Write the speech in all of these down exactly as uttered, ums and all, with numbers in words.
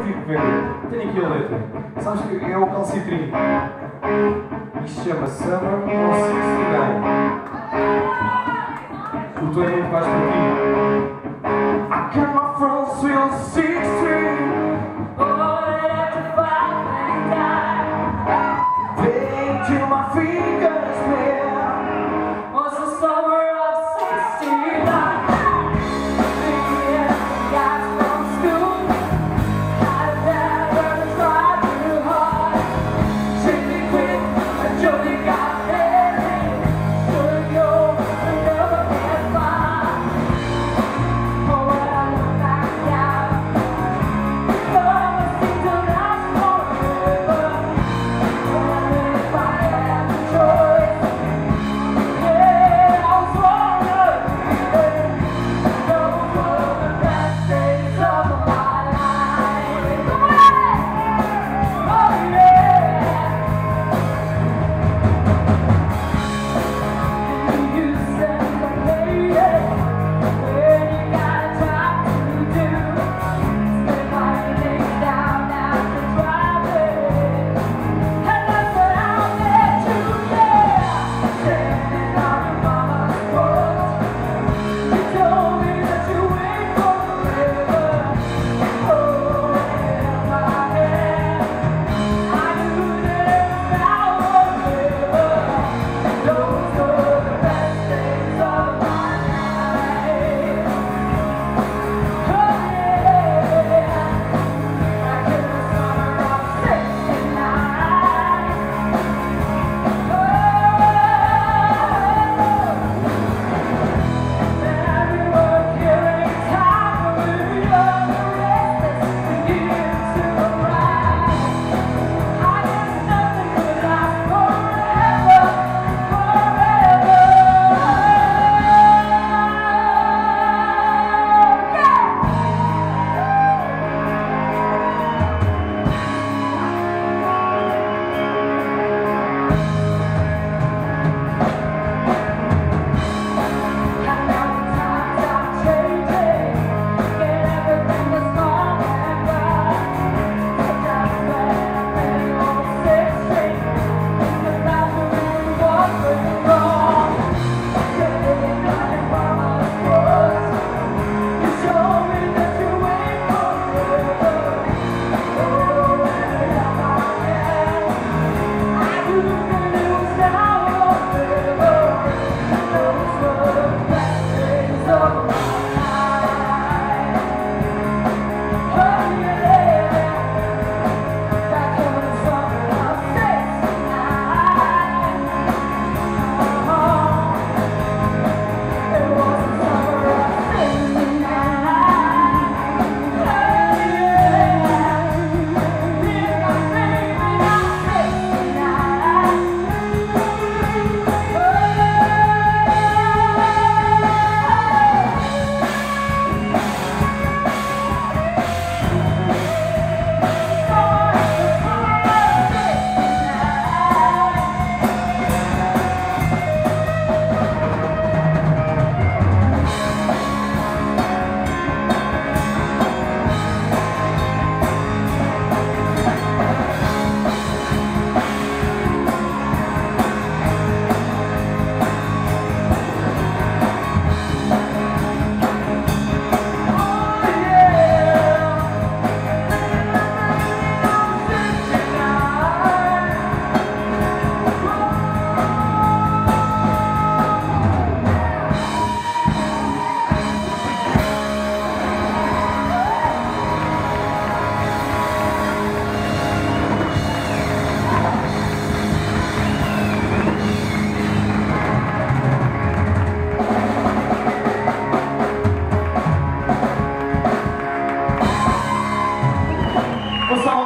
tipo, velho. Tenho aqui a letra. Sabes que é o calcitrim. Isto chama Summer on sixty-nine. O teu é muito mais por aqui. I got my front wheel sixty-three. Till my fingers bare. Was the summer of sixty-nine. Thinking guys from school, I'd never tried too hard. Chasing quick, a Jody got married. Should go, but never get far. Oh, when I look back now, love seems to last forever.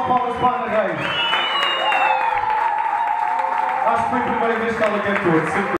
Acho que foi a primeira vez que ela cantou.